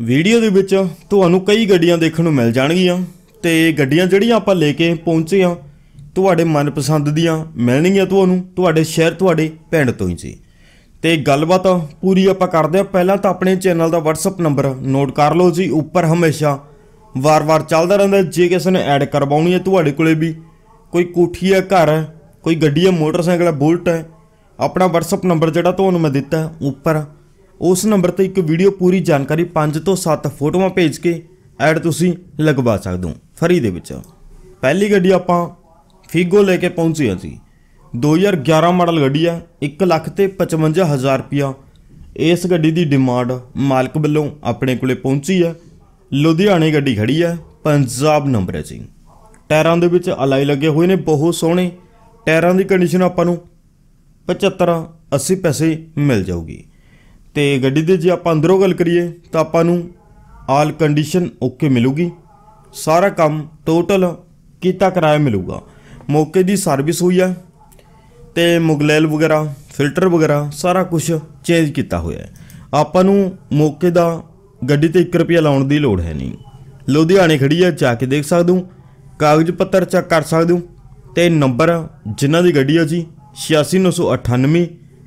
Video दे विच तुहानूं कई गड्डियां देखण नूं मिल जाणगीਆਂ ते गड्डियां ਜਿਹੜੀਆਂ ਆਪਾਂ ਲੈ के पहुंचे आ ਤੁਹਾਡੇ मनपसंद ਦੀਆਂ ਮਿਲਣਗੀਆਂ ਤੁਹਾਨੂੰ ਤੁਹਾਡੇ ਸ਼ਹਿਰ ਤੁਹਾਡੇ ਪਿੰਡ ਤੋਂ ਹੀ ਜੀ। ਤੇ ਗੱਲਬਾਤ ਪੂਰੀ ਆਪਾਂ ਕਰਦੇ ਆ। ਪਹਿਲਾਂ ਤਾਂ ਆਪਣੇ ਚੈਨਲ ਦਾ WhatsApp ਨੰਬਰ ਨੋਟ ਕਰ ਲਓ ਜੀ, ਉੱਪਰ ਹਮੇਸ਼ਾ ਵਾਰ-ਵਾਰ ਚੱਲਦਾ ਰਹਿੰਦਾ। ਜੇ ਕਿਸੇ ਨੇ ਐਡ ਕਰਵਾਉਣੀ ਹੈ ਤੁਹਾਡੇ ਕੋਲੇ भी कोई कोठी है, घर है, कोई गड्डी है, मोटरसाइकिल है, बुलट है, अपना WhatsApp नंबर जो तुहानूं मैं दिता उपर उस नंबर पर एक वीडियो पूरी जानकारी 5 तो 7 फोटोआं भेज के ऐड तुसीं लगवा सकते हो फ्री दे विच। पहली गड्डी आपां फिगो लेके पहुंचे हैं जी। 2011 मॉडल गड्डी है, 1,55,000 रुपया इस गड्डी की डिमांड मालक वालों अपने कोले पहुंची है। लुधियाने गड्डी खड़ी है, पंजाब नंबर है जी। टायरां दे विच अलाई लगे हुए ने, बहुत सोहणे टायरां की कंडीशन आपां नूं 75-80 पैसे मिल जाऊगी। तो गड्डी दे जे आपां अंदरों गल करिए तो आपां नूं आल कंडीशन ओके मिलूगी। सारा काम टोटल कीता कराया मिलूगा। मौके की सर्विस हुई है तो मुगलैल वगैरह फिल्टर वगैरह सारा कुछ चेंज किया हुआ है। आपां नूं मौके का गड्डी ते 1 रुपया लाउण दी लोड़ है नहीं। लुधियाने खड़ी है, जाके देख सकते हो, कागज पत्तर चेक कर सकते हो। तो नंबर जिन्हां दी गड्डी है जी 86,998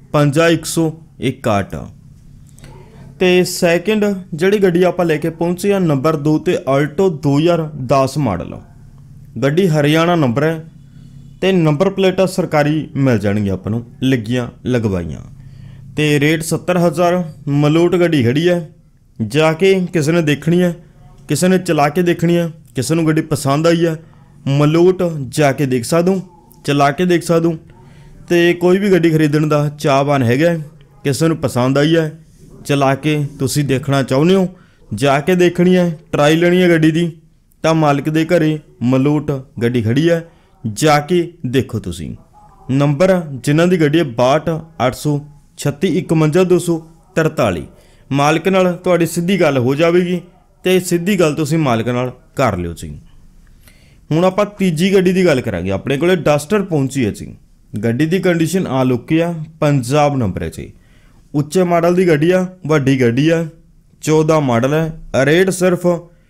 5161। तो सैकेंड जिहड़ी गड्डी आपां लेके पहुंचे हैं नंबर 2 ते अल्टो 2010 मॉडल गड्डी हरियाणा नंबर है। तो नंबर प्लेटां सरकारी मिल जाएगी आपां नूं लगियां लगवाइयां। तो रेट 70,000। मलोट गड्डी खड़ी है, जाके किसी ने देखनी है, किसी ने चला के देखनी है, किसी को गड्डी पसंद आई है मलोट जाके देख सकते हो, चला के देख सकते हो। तो कोई भी गड्डी खरीदण का चाहवान है, किसी को पसंद आई है, चला के तुसी देखना चाहुंदे हो, जाके देखनी है, ट्राई लेनी है गड्डी की, तो मालिक दे घरे मलोट गड्डी खड़ी है, जाके देखो तुसी। नंबर जिन्हां दी गड्डी है 62 836 51 243। मालिक नाल तुहाडी सीधी गल हो जाएगी तो सीधी गल तुसी मालिक नाल कर लियो जी। हुण आपां तीजी गड्डी की गल करांगे। अपने कोले डस्टर पहुंची है जी। गड्डी की कंडीशन आ लुकी है, पंजाब नंबर है जी। उच्चे मॉडल की गड्डी है, वड्डी गड्डी है, 14 मॉडल है। रेट सिर्फ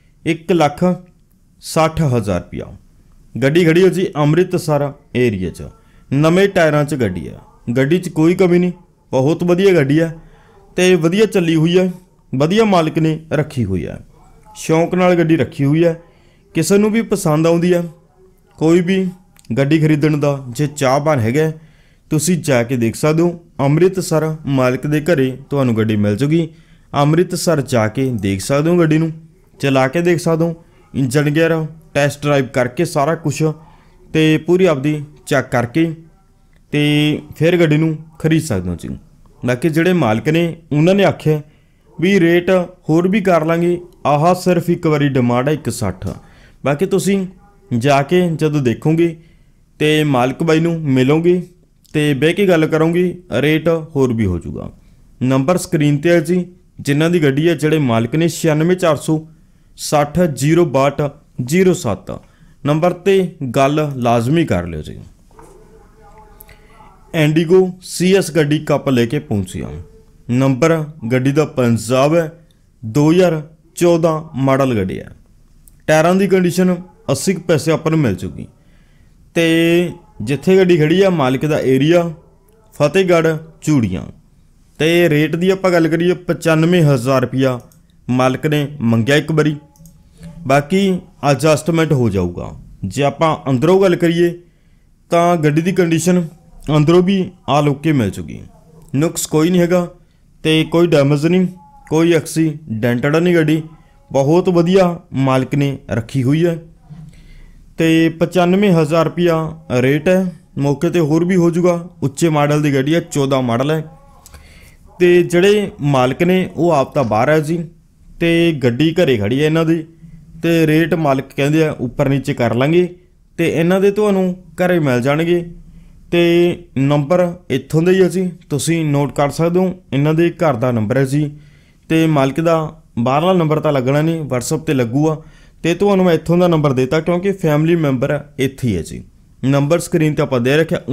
1,60,000 रुपया। गड्डी खड़ी है जी अमृतसर एरिए च, नवे टायरां च गड्डी है। गड्डी च कोई कमी नहीं, बहुत वधिया गड्डी है तो वधिया चली हुई है, वधिया मालिक ने रखी हुई है, शौक नाल गड्डी रखी हुई है। किसी को भी पसंद आउंदी है, कोई भी गड्डी खरीदण दा जे चाहवान है तुसी जाके देख सकते हो। अमृतसर मालिक दे घरे तुहानूं गड्डी मिल जूगी। अमृतसर जाके देख सकते हो, गड्डी नूं चला के देख सकते हो, इंजन गेयर टेस्ट ड्राइव करके सारा कुछ तो पूरी आपदी चेक करके तो फिर गड्डी नूं खरीद सकते हो जी। बाकी जिहड़े मालिक ने उन्होंने आख्या भी रेट होर भी कर लांगे, आह सिर्फ एक बारी डिमांड है 1,60। बाकी तुसी जाके जदों देखोगे तो मालिक बाई नूं मिलोगे तो बह के गल करोगे, रेट होर भी हो जाऊगा। नंबर स्क्रीन पर है जी। जिन्हां दी गड्डी है जिहड़े मालिक ने 96,460 062 07 नंबर ते गल लाजमी कर लियो जी। इंडिगो CS गड्डी कप लेके पहुंची आ। नंबर गड्डी का पंजाब है, 2014 मॉडल गड्डी है। टायरां की कंडीशन 80 पैसे अपन मिल चुकी। तो जिथे गड्डी खड़ी है मालिक का एरिया फतेहगढ़ चूड़ियाँ। तो रेट की आप गल करिए 95,000 रुपया मालिक ने मंगया एक बारी, बाकी एडजस्टमेंट हो जाऊगा। जे आप अंदरों गल करिए तो गड्डी की कंडीशन अंदरों भी आल ओके मिल चुकी, नुक्स कोई नहीं हैगा तो कोई डैमेज नहीं, कोई एक्सीडेंटड नहीं। गड्डी बहुत वधिया मालिक ने रखी हुई है। तो 95,000 रुपया रेट है, मौके पर होर भी हो जाऊगा। उच्चे मॉडल की गड्डी है, 14 मॉडल है। तो जिहड़े मालिक ने वो आप तो बाहर है जी, तो गड्डी घरे खड़ी है इन्हां दी। तो रेट मालिक कहते हैं उपर नीचे कर लांगे तो इन्हां दे तुहानूं घरे मिल जाणगे। तो नंबर इत्थों दे ही है जी, तुसीं नोट कर सकते हो। इन्हां दे घर का नंबर है जी। तो मालिक का बाहरला नंबर तो लगना नहीं, WhatsApp पर लगूगा। तो तुहानूं मैं इत्थों का नंबर देता क्योंकि फैमिली मैंबर इत्थे ही है जी। नंबर स्क्रीन पर आपां दे रखिया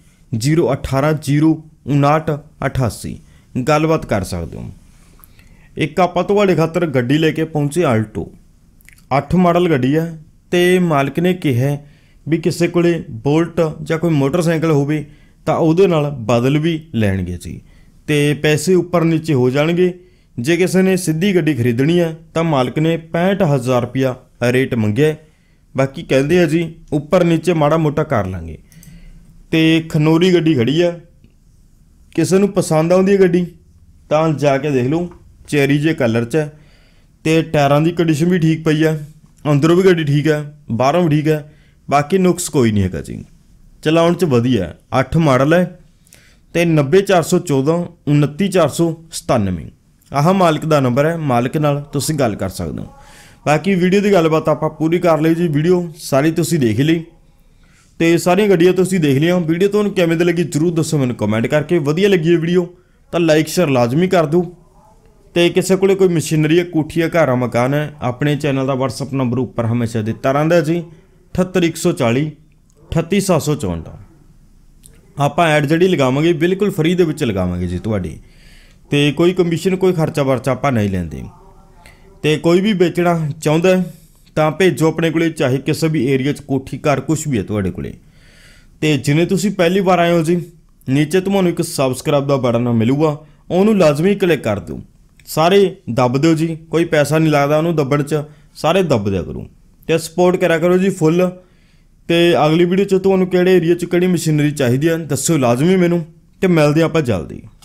79 018 059 88। गलबात कर सकते हो। ਇੱਕ ਆਪਾਂ ਤੁਹਾਡੇ ਖਾਤਰ ਗੱਡੀ ਲੈ ਕੇ ਪਹੁੰਚੇ ਆਲਟੋ 8 ਮਾਡਲ ਗੱਡੀ ਹੈ ਤੇ ਮਾਲਕ ਨੇ ਕਿਹਾ ਵੀ ਕਿਸੇ ਕੋਲੇ ਬੋਲਟ ਜਾਂ ਕੋਈ ਮੋਟਰਸਾਈਕਲ ਹੋਵੇ ਤਾਂ ਉਹਦੇ ਨਾਲ ਬਦਲ ਵੀ ਲੈਣਗੇ ਜੀ ਤੇ ਪੈਸੇ ਉੱਪਰ ਨੀਚੇ ਹੋ ਜਾਣਗੇ। ਜੇ ਕਿਸੇ ਨੇ ਸਿੱਧੀ ਗੱਡੀ ਖਰੀਦਣੀ ਹੈ ਤਾਂ ਮਾਲਕ ਨੇ 65,000 ਰੁਪਇਆ ਰੇਟ ਮੰਗਿਆ। ਬਾਕੀ ਕਹਿੰਦੇ ਆ ਜੀ ਉੱਪਰ ਨੀਚੇ ਮਾੜਾ ਮੋਟਾ ਕਰ ਲਾਂਗੇ। ਤੇ ਖਨੋਰੀ ਗੱਡੀ ਖੜੀ ਆ, ਕਿਸੇ ਨੂੰ ਪਸੰਦ ਆਉਂਦੀ ਹੈ ਗੱਡੀ ਤਾਂ ਜਾ ਕੇ ਦੇਖ ਲਓ। ਚੈਰੀ ਜੇ ਕਲਰ 'ਚ ਹੈ ਤੇ ਟਾਇਰਾਂ ਦੀ ਕੰਡੀਸ਼ਨ ਵੀ ਠੀਕ ਪਈ ਆ, ਅੰਦਰੋਂ ਵੀ ਗੱਡੀ ਠੀਕ ਹੈ, ਬਾਹਰੋਂ ਵੀ ਠੀਕ ਹੈ, ਬਾਕੀ ਨੁਕਸ ਕੋਈ ਨਹੀਂ ਹੈਗਾ ਜੀ। ਚਲਾਉਣ 'ਚ ਵਧੀਆ। 8 ਮਾਡਲ ਹੈ ਤੇ 90414 29497 ਆਹ ਮਾਲਕ ਦਾ ਨੰਬਰ ਹੈ। ਮਾਲਕ ਨਾਲ ਤੁਸੀਂ ਗੱਲ ਕਰ ਸਕਦੇ ਹੋ। ਬਾਕੀ ਵੀਡੀਓ ਦੀ ਗੱਲਬਾਤ ਆਪਾਂ ਪੂਰੀ ਕਰ ਲਈ ਜੀ। ਵੀਡੀਓ ਸਾਰੀ ਤੁਸੀਂ ਦੇਖ ਲਈ ਤੇ ਸਾਰੀਆਂ ਗੱਡੀਆਂ ਤੁਸੀਂ ਦੇਖ ਲਈਆਂ। ਵੀਡੀਓ ਤੁਹਾਨੂੰ ਕਿਵੇਂ ਦੀ ਲੱਗੀ ਜਰੂਰ ਦੱਸੋ ਮੈਨੂੰ ਕਮੈਂਟ ਕਰਕੇ। ਵਧੀਆ ਲੱਗੀ ਹੈ ਵੀਡੀਓ ਤਾਂ ਲਾਈਕ ਸ਼ੇਅਰ ਲਾਜ਼ਮੀ ਕਰ ਦਿਓ। ਤੇ ਕਿਸੇ ਕੋਲੇ ਕੋਈ ਮਸ਼ੀਨਰੀ ਹੈ, ਕੋਠੀ ਹੈ, ਘਰ ਆ, ਮਕਾਨ ਹੈ, ਆਪਣੇ ਚੈਨਲ ਦਾ WhatsApp ਨੰਬਰ ਉੱਪਰ ਹਮੇਸ਼ਾ ਦਿੱਤਾ ਰਹਿੰਦਾ ਜੀ 78140 38754। ਆਪਾਂ ਐਡ ਜਿਹੜੀ ਲਗਾਵਾਂਗੇ ਬਿਲਕੁਲ ਫ੍ਰੀ ਦੇ ਵਿੱਚ ਲਗਾਵਾਂਗੇ ਜੀ ਤੁਹਾਡੀ, ਤੇ ਕੋਈ ਕਮਿਸ਼ਨ ਕੋਈ ਖਰਚਾ ਵਰਚਾ ਆਪਾਂ ਨਹੀਂ ਲੈਂਦੇ। ਤੇ ਕੋਈ ਵੀ ਵੇਚਣਾ ਚਾਹੁੰਦਾ ਤਾਂ ਭੇਜੋ ਆਪਣੇ ਕੋਲੇ, ਚਾਹੇ ਕਿਸੇ ਵੀ ਏਰੀਆ 'ਚ ਕੋਠੀ ਘਰ ਕੁਛ ਵੀ ਹੈ ਤੁਹਾਡੇ ਕੋਲੇ। ਤੇ ਜਿਵੇਂ ਤੁਸੀਂ ਪਹਿਲੀ ਵਾਰ ਆਏ ਹੋ ਜੀ, ਨੀਚੇ ਤੁਹਾਨੂੰ ਇੱਕ ਸਬਸਕ੍ਰਾਈਬ ਦਾ ਬਟਨ ਮਿਲੂਗਾ, ਉਹਨੂੰ ਲਾਜ਼ਮੀ ਕਲਿੱਕ ਕਰ ਦਿਓ। ਸਾਰੇ ਦੱਬ ਦਿਓ ਜੀ, ਕੋਈ ਪੈਸਾ ਨਹੀਂ ਲੱਗਦਾ ਉਹਨੂੰ ਦੱਬਣ 'ਚ, ਸਾਰੇ ਦੱਬ ਦਿਆ ਕਰੋ ਤੇ ਸਪੋਰਟ ਕਰਿਆ ਕਰੋ ਜੀ ਫੁੱਲ। ਤੇ ਅਗਲੀ ਵੀਡੀਓ 'ਚ ਤੁਹਾਨੂੰ ਕਿਹੜੇ ਏਰੀਆ 'ਚ ਕਿਹੜੀ ਮਸ਼ੀਨਰੀ ਚਾਹੀਦੀ ਹੈ ਦੱਸਿਓ ਲਾਜ਼ਮੀ ਮੈਨੂੰ, ਤੇ ਮਿਲਦੇ ਆਪਾਂ ਜਲਦੀ।